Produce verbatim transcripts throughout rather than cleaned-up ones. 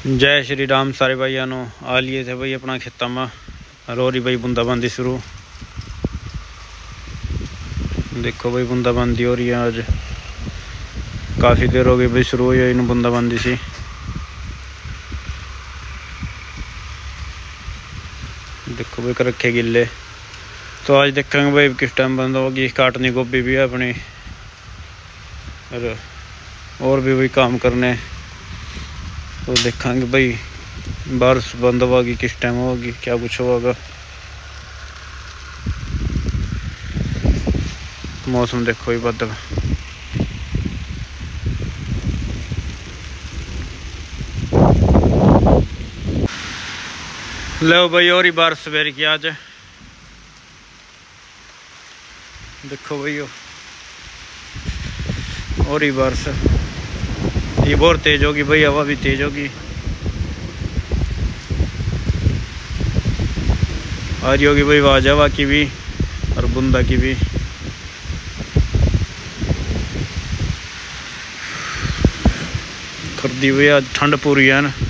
जय श्री राम सारे भाइयों नो आ लिए थे भाई अपना खेता में रोरी भाई बूंदाबांदी शुरू। देखो भाई बूंदाबांदी हो रही है, आज काफ़ी देर हो गई भाई शुरू हुई है इन बूंदाबांदी सी। देखो भाई कर रखे गिले, तो आज देखेंगे भाई किस टाइम बंद होगी। काटनी गोभी भी है अपनी और भी भाई काम करने, तो देखेंगे भाई बारिश बंद होगी किस टाइम होगी, क्या कुछ होगा। मौसम देखो ही बदल, लो भाई और ही बारिश सवेर की आज। देखो भाई और ही बारिश, ये बहुत तेज होगी भाई, हवा भी तेज होगी। आ रही होगी भाई आवाज हवा की भी और बूंदा की भी। कर दी भाई आज ठंड पूरी है ना।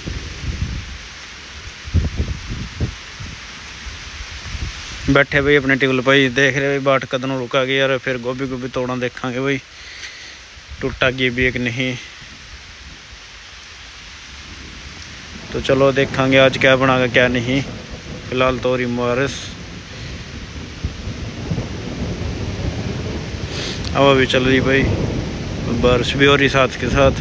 बैठे भाई अपने टेबल पर देख रहे भाई बाट कदम रुका गई यार, फिर गोभी गोभी तोड़ना देखांगे भाई टूटा गई भी एक नहीं। तो चलो देखांगे आज क्या बनागा क्या नहीं। फिलहाल तो रही बारिश, हवा भी चल रही भाई, बारिश भी हो रही साथ के साथ।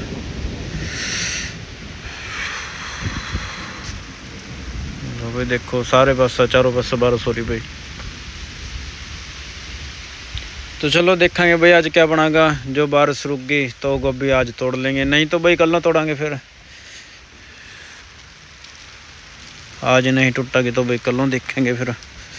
तो भाई देखो सारे पास चारों पास बारिश हो रही भाई। तो चलो देखांगे भाई आज क्या बनागा। जो बारिश रुक गई तो गोभी आज तोड़ लेंगे, नहीं तो भाई कल ना तोड़ांगे। फिर आज नहीं टूटेगी तो भाई कल देखेंगे। फिर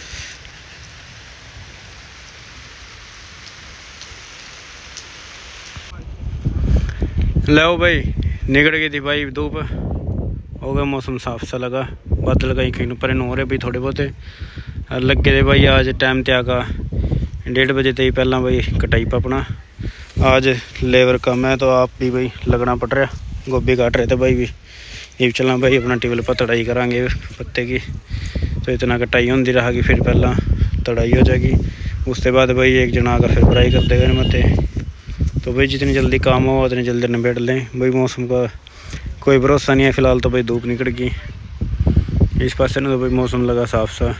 लो भाई निकल गई थी भाई धूप, हो गया मौसम साफ सा लगा, बादल कहीं कहीं पर हो रहे भाई थोड़े बहुते लगे थे भाई। आज टाइम त्याग डेढ़ बजे ते ही पहला भाई कटाई पापना। आज लेबर कम है तो आप भी भाई लगना पड़ रहा, गोभी काट रहे थे भाई भी। ये चलना भाई अपना टेबल पर तड़ाई करांगे पत्ते की, तो इतना कटाई होती रहेगी, फिर पहला तड़ाई हो जाएगी, उसके बाद भाई एक जना आकर फिर फ्राई कर देगा मते। तो भाई जितनी जल्दी काम हो उतनी जल्दी निबेड़ लें भाई। मौसम का कोई भरोसा नहीं है, फिलहाल तो भाई धूप निकल गई। इस पास ना तो भाई मौसम लगा साफ सा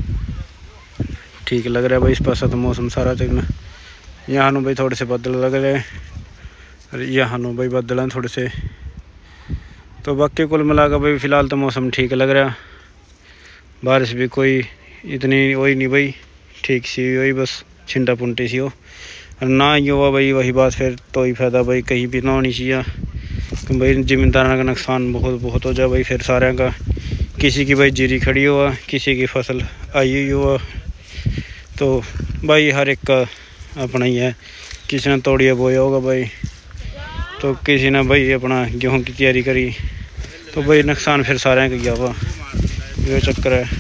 ठीक लग रहा है भाई। इस पास तो मौसम सारा चलना, यहाँ भाई थोड़े से बदल लग रहे हैं, यहाँ भाई बदल हैं थोड़े से। तो बाकी कुल मिलाकर भाई फ़िलहाल तो मौसम ठीक लग रहा, बारिश भी कोई इतनी वही नहीं भाई, ठीक सी वही बस छिंटा पुंटी सी हो ना ही हुआ भाई। वही बात फिर तो ही फ़ायदा भाई कहीं भी ना होनी चाहिए कि भाई ज़मींदारों का नुकसान बहुत बहुत हो जाए भाई। फिर सारे का किसी की भाई जीरी खड़ी हुआ, किसी की फसल आई हुई हुआ, तो भाई हर एक का अपना ही है। किसी ने तोड़िया बोया होगा भाई, तो किसी ने भाई अपना गेहूं की तैयारी करी, तो भाई नुकसान फिर सारे का गया हुआ, ये चक्कर है।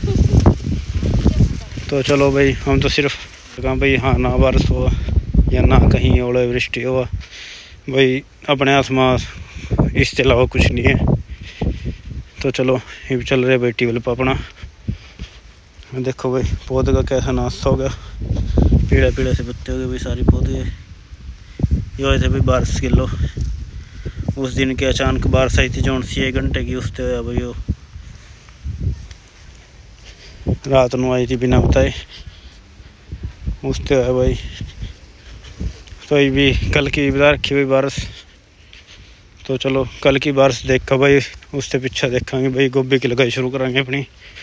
तो चलो भाई हम तो सिर्फ कहा भाई हाँ ना बारिश हुआ या ना कहीं ओले वृष्टि हुआ भाई, अपने आसमान इसके अलावा कुछ नहीं है। तो चलो ये भी चल रहे भाई टेबल पर अपना। देखो भाई पौधे का कैसा नाश्ता हो गया, पीड़े पीड़े से पत्ते हो गए भाई सारी पौधे। ये हुए थे भाई बारिश किलो, उस दिन के अचानक बारिश आई थी जो छः घंटे की, उससे होया भाई वो रात को आई थी बिना बताए, उससे होया भाई। तो ये भी कल की बता रखी हुई बारिश। तो चलो कल की बारिश देखा भाई, उससे पीछे देखेंगे भाई गोभी की लगाई शुरू करांगे अपनी,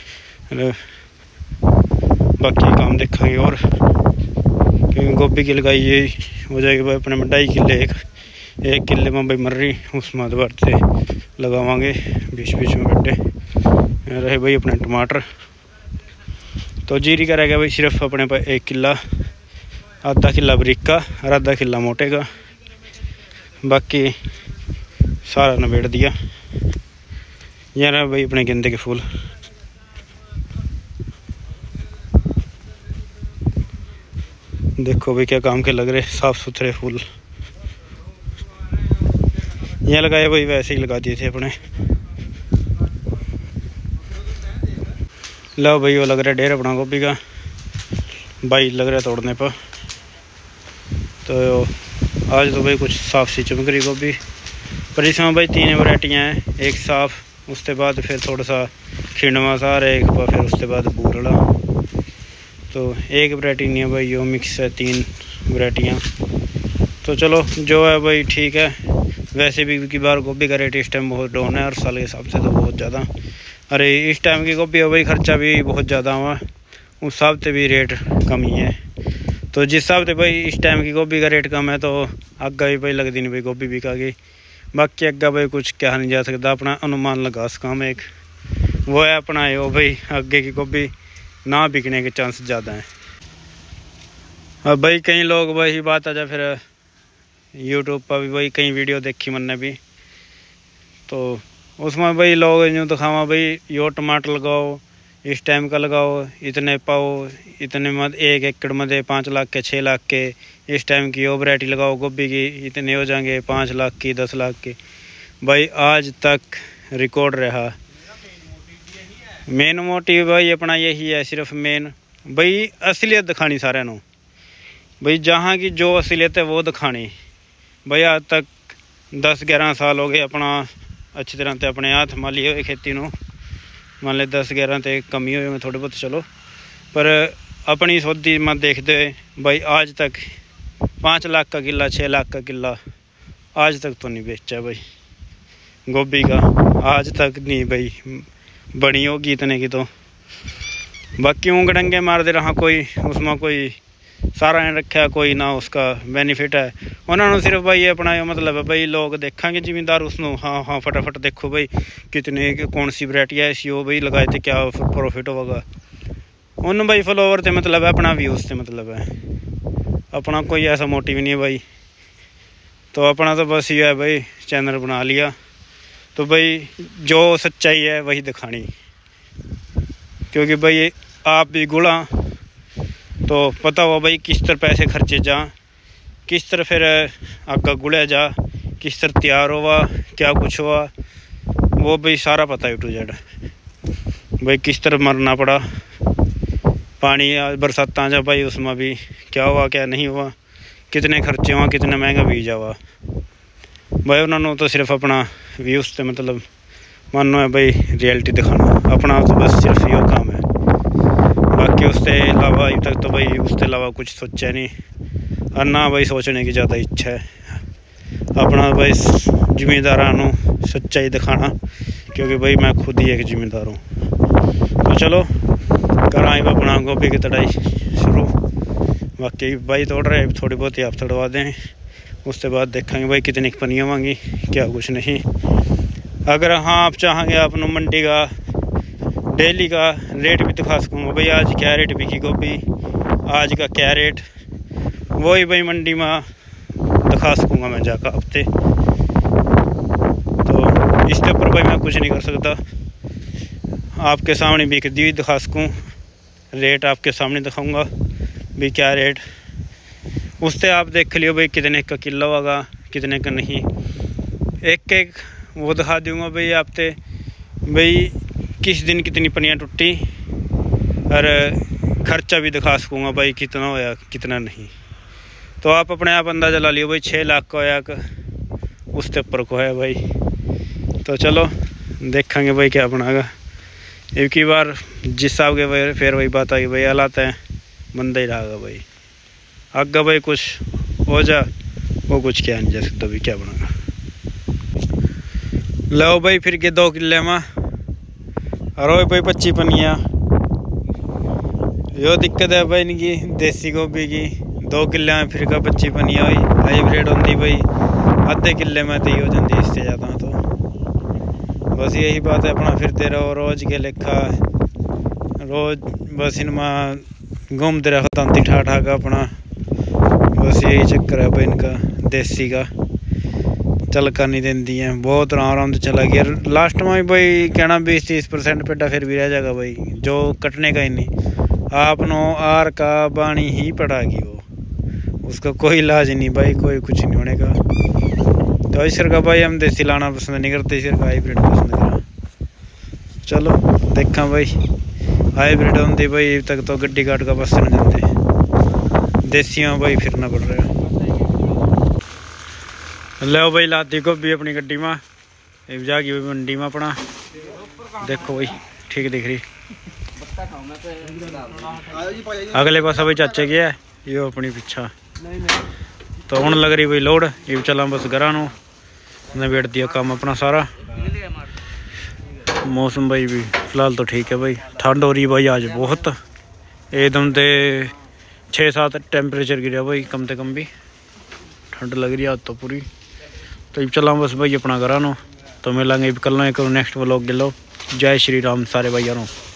बाकी काम देखेंगे। और क्योंकि गोभी की लगाई ये हो जाएगी भाई अपने में ढाई किले, एक एक किले में भाई मर रही, उसमें दोबार से लगावांगे बीच बीच में गड्ढे रहे भाई अपने टमाटर। तो जीरी का रह गया भाई सिर्फ अपने पर एक किला, आधा किला बरीक का और आधा किला मोटे का, बाकी सारा नबेड़ दिया। यार भाई अपने गेंदे के फूल, देखो भाई क्या काम के लग रहे, साफ़ सुथरे फूल। यहाँ लगाए भाई वैसे ही लगा दिए थे अपने। लो भाई वो लग रहा है ढेर अपना गोभी का, भाई लग रहा है तोड़ने पर। तो आज तो भाई कुछ साफ सी चमक रही गोभी, पर इसमें भाई तीन वैरायटियाँ हैं, एक साफ, उसके बाद फिर थोड़ा सा खिंडवा सा रहा है, एक फिर उसके बाद बूरला। तो एक वैरायटी नहीं है भाई, यो मिक्स है तीन वैरायटियाँ। तो चलो जो है भाई ठीक है। वैसे भी की बार गोभी का रेट इस टाइम बहुत डाउन है, और साल के हिसाब से तो बहुत ज़्यादा। अरे इस टाइम की गोभी है भाई, खर्चा भी बहुत ज़्यादा हुआ, उस हिसाब से भी रेट कम ही है। तो जिस हिसाब से भाई इस टाइम की गोभी का रेट कम है, तो आगे भी भाई लगती नहीं भाई गोभी बिकागी। बाकी अग्गा भाई कुछ कहा नहीं जा सकता, अपना अनुमान लगा सका मैं एक, वो है अपना वो भाई आगे की गोभी ना बिकने के चांस ज़्यादा हैं। अब भाई कई लोग वही बात आ जाए, फिर यूट्यूब पर भी भाई कई वीडियो देखी मैंने भी, तो उसमें भाई लोग यूँ दिखावा भाई यो टमाटर लगाओ, इस टाइम का लगाओ, इतने पाओ, इतने मत एक एकड़ में पाँच लाख के छः लाख के, इस टाइम की वो वैरायटी लगाओ गोभी की, इतने हो जाएंगे पाँच लाख की दस लाख की। भाई आज तक रिकॉर्ड रहा, मेन मोटिव भाई अपना यही है, सिर्फ मेन भाई असलियत दिखानी सारे नू भाई, जहाँ की जो असलियत है वो दिखानी। भाई आज तक दस ग्यारह साल हो गए अपना अच्छी तरह से अपने हाथ माली हुए खेती नू, मान ले दस ग्यारह तो कमी हुए थोड़े बहुत चलो, पर अपनी सौदी में देखते भाई आज तक पाँच लाख का किला छः लाख का किला आज तक तो नहीं बेचा भाई गोभी का, आज तक नहीं भाई बड़ी होगी इतने की। तो बाकी ऊँग डंगे मार दे रहा, कोई उसमें कोई सारा नहीं रखा, कोई ना उसका बेनीफिट है उन्होंने, सिर्फ भाई ये अपना मतलब है भाई लोग देखेंगे जिम्मेदार उसनों, हाँ हाँ फटाफट देखो भाई कितने कौन सी वैरायटी है ऐसी, वो भाई लगाए थे क्या प्रॉफिट होगा उन भाई फॉलोवर से मतलब है, अपना व्यूज़ से मतलब है, अपना कोई ऐसा मोटिव नहीं है भाई। तो अपना तो बस ये है भाई चैनल बना लिया, तो भाई जो सच्चाई है वही दिखानी, क्योंकि भाई आप भी गुड़ा तो पता हुआ भाई किस तरह पैसे खर्चे जा, किस तरह फिर आगा गुड़ा जा, किस तरह तैयार हुआ, क्या कुछ हुआ, वो भाई सारा पता है टू जेड भाई, किस तरह मरना पड़ा, पानी बरसात आ जा भाई उसमें भी क्या हुआ क्या नहीं हुआ, कितने खर्चे हुआ, कितना महंगा बीज हुआ भाई। उन्होंने तो सिर्फ अपना व्यूज़ से मतलब मानो है भाई, रियलिटी दिखाना अपना तो बस सिर्फ ये काम है। बाकी उससे अलावा अभी तक तो भाई उसके अलावा कुछ सोचा नहीं, और ना भाई सोचने की ज़्यादा इच्छा है। अपना भाई जिम्मेदारानों सच्चाई दिखाना, क्योंकि भाई मैं खुद ही एक जिम्मेदार हूँ। तो चलो कराएं अपना गोभी की तड़ाई शुरू, बाकी भाई तोड़ रहे थोड़ी बहुत ही आप तड़वा दें, उसके बाद देखेंगे भाई कितनी पनियाँ मांगी क्या कुछ नहीं। अगर हाँ आप चाहेंगे अपना मंडी का डेली का रेट भी दिखा सकूँगा भाई, आज क्या रेट बिकी गोभी, आज का क्या रेट, वही भाई मंडी में दिखा सकूँगा मैं जाकर हफ्ते। तो इसके ऊपर भाई मैं कुछ नहीं कर सकता, आपके सामने बिक दी दिखा सकूँ, रेट आपके सामने दिखाऊँगा भी क्या रेट, उससे आप देख लियो भाई कितने का किलो होगा कितने का नहीं, एक एक वो दिखा दूँगा भाई आपसे भाई किस दिन कितनी पनियाँ टूटी, और खर्चा भी दिखा सकूँगा भाई कितना होया कितना नहीं। तो आप अपने आप अंदाज़ा ला लियो भाई छः लाख का होया उसके ऊपर को है भाई। तो चलो देखेंगे भाई क्या बनाएगा, एक ही बार जिस हिसाब के भाई फिर वही बात आई भाई हालात है बंदा ही रहेगा भाई, आगे भाई कुछ हो जा वो कुछ क्या नहीं जा सकता भाई क्या बनाएगा। लो भाई फिर के दो किले में और भाई पच्ची पनिया, यो दिक्कत है भाई इनकी देसी गोभी की, दो किले में फिर का पच्ची पनिया हुई हाईब्रिड होती भाई आधे किले में तो ही हो जाती इससे ज़्यादा। तो बस यही बात है, अपना फिरते रहो रोज़ के लेखा, रोज़ बस इनमें घूमते रहो तांती ठा ठा का अपना, बस यही चक्कर है भाई इनका देसी का, चल कर नहीं देती हैं, बहुत आराम आराम से चला गया। लास्ट में भी भाई कहना बीस तीस परसेंट पेटा फिर भी रह जाएगा भाई, जो कटने का ही नहीं, आप नो आर का बाणी ही पड़ागी वो, उसका कोई इलाज नहीं भाई, कोई कुछ नहीं होने का। तो इस का भाई हम देसी लाना पसंद नहीं करते, इस का हाइब्रिड पसंद करा। चलो देखा भाई हाईब्रिड होंगी भाई तक तो गड्डी काट का बस नहीं जाते, देसियां भाई फिरना पड़ रहा है। लो भाई लाती गोभी अपनी गड्डी में, ये जागी भाई मंडी में अपना, देखो भाई ठीक दिख रही। अगले पास भाई चाचे के है ये अपनी पिछा, तो हूँ लग रही भाई लोड, ये चला बस घरा नू नवेड़ दिया काम अपना सारा। मौसम भाई भी फिलहाल तो ठीक है भाई, ठंड हो रही भाई आज बहुत, एकदम से छः सात टेम्परेचर गिरा भाई, कम से कम भी ठंड लग रही है आज तो पूरी। तो ये चला बस भाई अपना घरा नू, तो मिलेंगे कल एक नेक्स्ट व्लॉग गिलो। जय श्री राम सारे भाइयों।